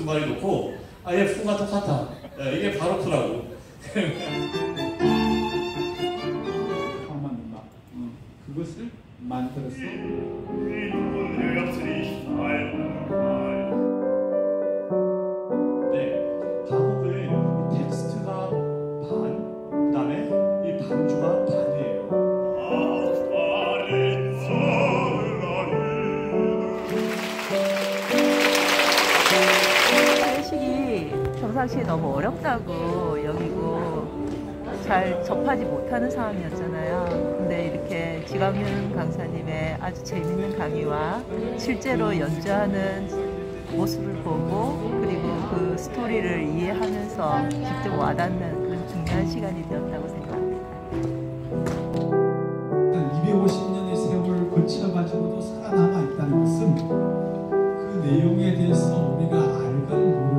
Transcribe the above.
마리 놓고 아예 풍과 똑같아. 이게 바로크라고. 강만 음악 그것을 만들어서 가곡을 이 텍스트가 반, 그다음에 이 반주가 반이에요. 클래식이 평상시에 너무 어렵다고 여기고 잘 접하지 못하는 상황이었잖아요. 근데 이렇게 지광윤 강사님의 아주 재밌는 강의와 실제로 연주하는 모습을 보고 그리고 그 스토리를 이해하면서 직접 와닿는 그런 중요한 시간이 되었다고 생각합니다. 250년의 세월을 거쳐가지고도 살아남아 있다는 것은 그 내용에 대해서 우리가 알건